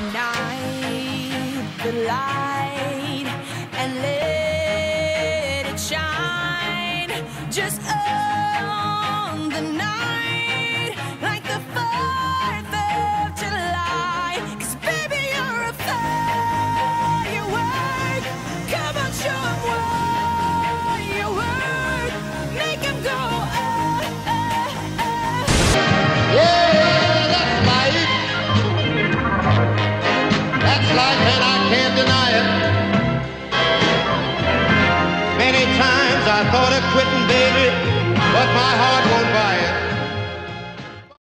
Ignite the light and let it shine. Just on the night, like the 4th of July. 'Cause baby, you're a firework. Come on, show 'em what you work. Make 'em go, Yeah, that's life. That's life, and